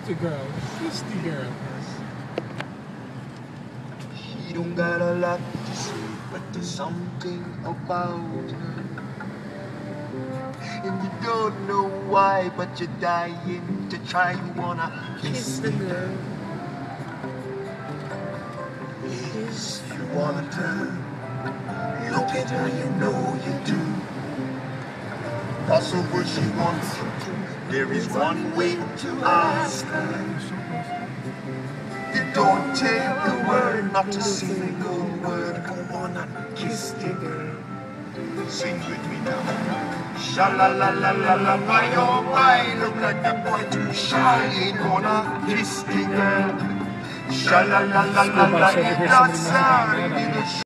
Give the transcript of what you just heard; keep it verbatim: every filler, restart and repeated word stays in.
the girl. Kiss the girl. He don't got a lot to say, but there's something about her. And you don't know why, but you're dying to try. You wanna kiss the girl. Yes, you want her. Look at her, you know you do. Possible she wants you to. There is one way to ask her. You don't take a word, not a single word. Go on and kiss the girl. Sing with me now. Sha-la-la-la-la-la, my oh my. Look like the boy too shy. Ain't gonna kiss the girl. Sha-la-la-la-la-la, it's not sorry.